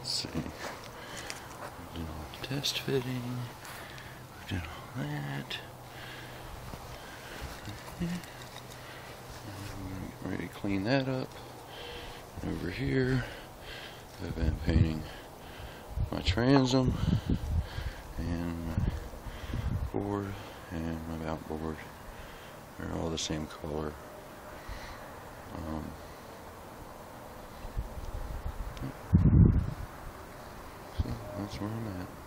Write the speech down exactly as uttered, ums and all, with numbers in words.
Let's see. We did all the test fitting. We did all that. And we're ready to clean that up. And over here, I've been painting my transom and my board and my mount board. They're all the same color. Um, so that's where I'm at.